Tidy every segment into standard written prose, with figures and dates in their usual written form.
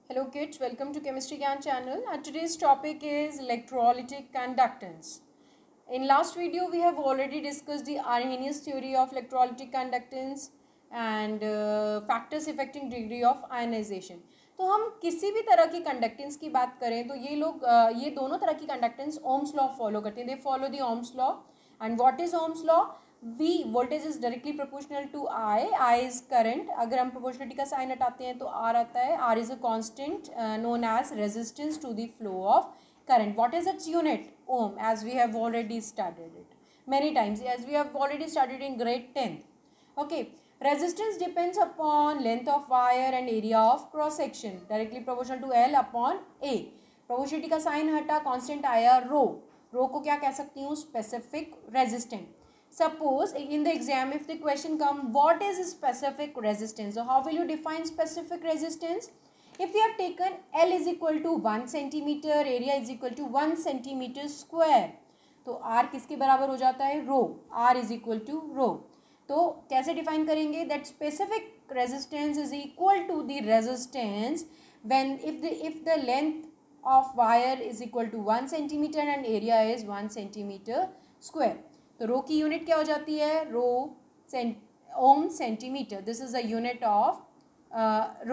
Hello kids, welcome to Chemistry Gyan channel and today's topic is electrolytic conductance. In last video we have already discussed the Arrhenius theory of electrolytic conductance and factors affecting degree of ionization. तो हम किसी भी तरह की conductance की बात करें तो ये दोनों तरह की कंडक्टेंस ओम्स लॉ फॉलो करते हैं. They follow the Ohm's law. And what is Ohm's law? V voltage is directly proportional to I is current. अगर हम प्रोपोर्शनलिटी का साइन हटाते हैं तो R आता है. R is a constant known as resistance to the flow of current. What is its unit? Ohm, as we have already studied it many times, as we have already studied in grade 10th. Okay, resistance depends upon length of wire and area of cross section, directly proportional to L upon A. Proportionality का sign हटा, constant आया rho. Rho को क्या कह सकती हूँ? Specific resistance. Suppose in the exam if the question come what is specific resistance, so how will you define specific resistance? If we have taken L is equal to 1 centimeter, area is equal to 1 centimeter square, तो R किसके बराबर हो जाता है? रो. R is equal to रो. तो कैसे define करेंगे? that specific resistance is equal to the resistance when if the length of wire is equal to 1 centimeter and area is 1 centimeter square. तो रो की यूनिट क्या हो जाती है? Rho ohm centimetre. This is the unit of rho.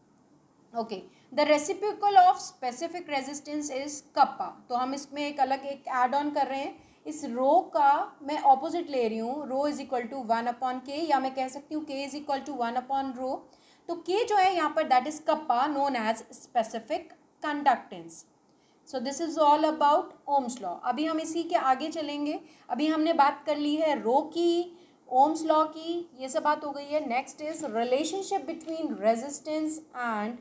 Okay, the reciprocal of specific resistance is kappa. तो हम इसमें एक ऐड ऑन कर रहे हैं. इस रो का मैं ऑपोजिट ले रही हूँ. Rho is equal to 1 upon K, या मैं कह सकती हूँ K is equal to 1 upon rho. तो के जो है यहाँ पर that is kappa known as specific conductance. So this is all about Ohm's law. अभी हम इसी के आगे चलेंगे. अभी हमने बात कर ली है रो की, ओम्स लॉ की, ये सब बात हो गई है. Next is relationship between resistance and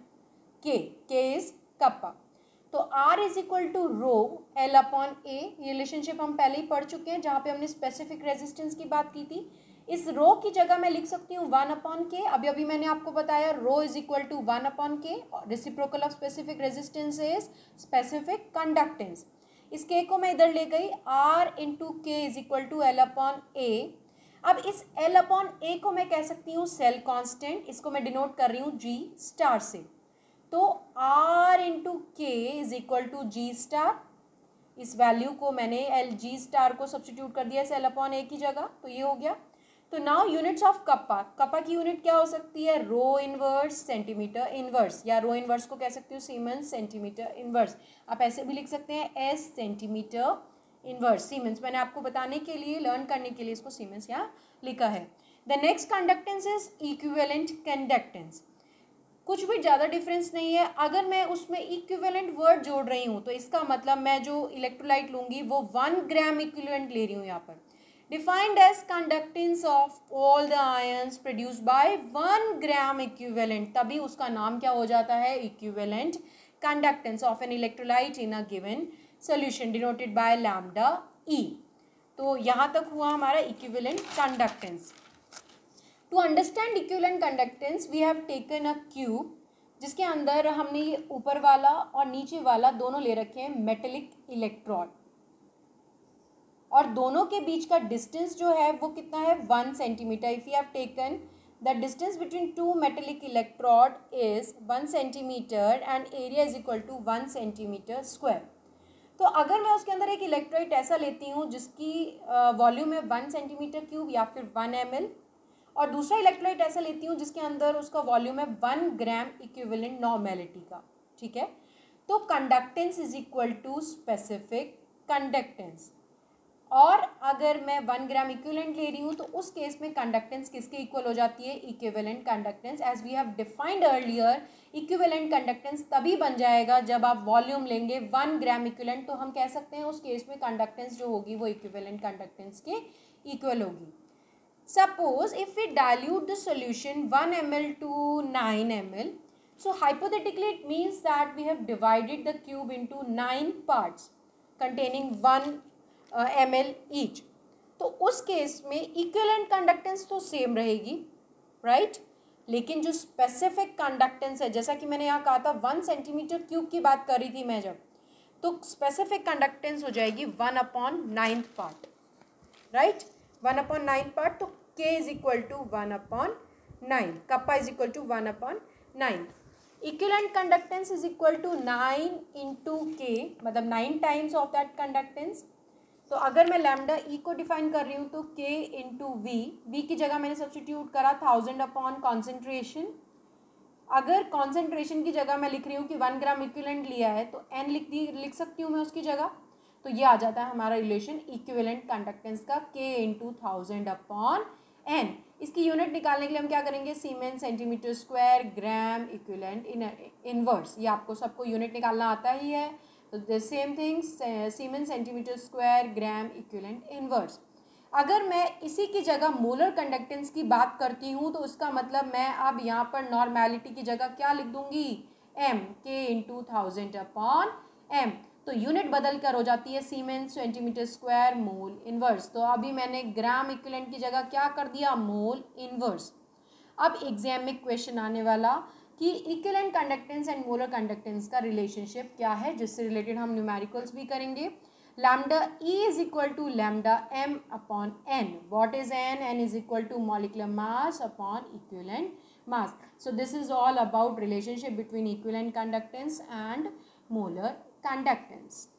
K is kappa. तो R is equal to rho L upon A. ये रिलेशनशिप हम पहले ही पढ़ चुके हैं जहाँ पे हमने स्पेसिफिक रेजिस्टेंस की बात की थी. इस रो की जगह मैं लिख सकती हूँ 1 अपॉन के. अभी मैंने आपको बताया rho is equal to 1 upon K. Reciprocal of specific resistance is specific conductance. इस के को मैं इधर ले गई. R into K is equal to L upon A. अब इस एल अपॉन ए को मैं कह सकती हूँ सेल कॉन्स्टेंट. इसको मैं डिनोट कर रही हूँ जी स्टार से. तो R into K is equal to G star. इस वैल्यू को मैंने एल जी स्टार को सब्सटीट्यूट कर दिया इस एल अपॉन ए की जगह. तो ये हो गया. तो now units of kappa. Kappa की यूनिट क्या हो सकती है? रो इनवर्स सेंटीमीटर इनवर्स, या रो इनवर्स को कह सकती हूँ सीमेंस सेंटीमीटर इनवर्स. आप ऐसे भी लिख सकते हैं एस सेंटीमीटर इनवर्स. सीमेंस मैंने आपको बताने के लिए, लर्न करने के लिए इसको सीमेंस यहाँ लिखा है. The next conductance is equivalent conductance. कुछ भी ज़्यादा डिफरेंस नहीं है. अगर मैं उसमें इक्विवेलेंट वर्ड जोड़ रही हूँ तो इसका मतलब मैं जो इलेक्ट्रोलाइट लूँगी वो 1 ग्राम इक्विवेलेंट ले रही हूँ यहाँ पर. Defined as conductance of all the ions produced by 1 gram equivalent, तभी उसका नाम क्या हो जाता है? equivalent conductance of an electrolyte in a given solution denoted by lambda E. तो यहाँ तक हुआ हमारा equivalent conductance. To understand equivalent conductance we have taken a cube जिसके अंदर हमने ये ऊपर वाला और नीचे वाला दोनों ले रखे हैं मेटेलिक इलेक्ट्रोड, और दोनों के बीच का डिस्टेंस जो है वो कितना है? 1 centimetre. If you have taken the distance between 2 metallic electrode is 1 centimetre and area is equal to 1 centimetre square. तो अगर मैं उसके अंदर एक इलेक्ट्रोलाइट ऐसा लेती हूँ जिसकी वॉल्यूम है 1 सेंटीमीटर क्यूब या फिर 1 ml, और दूसरा इलेक्ट्रोलाइट ऐसा लेती हूँ जिसके अंदर उसका वॉल्यूम है 1 ग्राम इक्विवेलेंट नॉर्मेलिटी का, ठीक है, तो conductance is equal to specific conductance. और अगर मैं 1 ग्राम इक्विवेलेंट ले रही हूँ तो उस केस में कंडक्टेंस किसके इक्वल हो जाती है? Equivalent conductance. As we have defined earlier, equivalent conductance तभी बन जाएगा जब आप वॉल्यूम लेंगे 1 ग्राम इक्विवेलेंट. तो हम कह सकते हैं उस केस में कंडक्टेंस जो होगी वो इक्विवेलेंट कंडक्टेंस के इक्वल होगी. Suppose if we dilute the solution 1 ml to 9 ml, so hypothetically it means that we have divided the cube into 9 parts containing 1 ml each. तो उस केस में इक्विवेलेंट कंडक्टेंस तो same रहेगी, right, लेकिन जो specific conductance है, जैसा कि मैंने यहाँ कहा था 1 सेंटीमीटर क्यूब की बात कर रही थी मैं जब, तो स्पेसिफिक कंडक्टेंस हो जाएगी 1 upon 9th part, right, 1 upon 9 part. तो K is equal to 1 upon 9, kappa is equal to 1 upon 9. Equivalent conductance is equal to 9 into K, मतलब 9 टाइम्स ऑफ दैट कंडक्टेंस। तो अगर मैं लैम्डा ई को डिफाइन कर रही हूँ तो के इंटू वी की जगह मैंने सब्सटीट्यूट करा 1000 अपॉन कॉन्सेंट्रेशन। अगर कॉन्सेंट्रेशन की जगह मैं लिख रही हूँ कि 1 ग्राम इक्विवेलेंट लिया है तो एन लिख सकती हूँ मैं उसकी जगह। तो ये आ जाता है हमारा रिलेशन इक्विवेलेंट कंडक्टेंस का, के इंटू 1000 अपॉन एन। इसकी यूनिट निकालने के लिए हम क्या करेंगे, siemens centimetre square gram equivalent inverse. ये आपको सबको यूनिट निकालना आता ही है। तो the same thing, siemens centimetre square gram equivalent inverse. अगर मैं इसी की जगह मोलर कंडक्टेंस की बात करती हूँ तो उसका मतलब मैं अब यहाँ पर नॉर्मेलिटी की जगह क्या लिख दूंगी, M, K into 1000 upon M. तो यूनिट बदल कर हो जाती है siemens centimetre square mole inverse. तो अभी मैंने ग्राम इक्विवेलेंट की जगह क्या कर दिया, मोल इनवर्स। अब एग्जाम में क्वेश्चन आने वाला कि equivalent conductance and molar conductance का रिलेशनशिप क्या है, जिससे रिलेटेड हम न्यूमेरिकल्स भी करेंगे। lambda E is equal to lambda m upon n. What is n? N is equal to molecular mass upon equivalent mass. So this is all about relationship between equivalent conductance and molar conductance.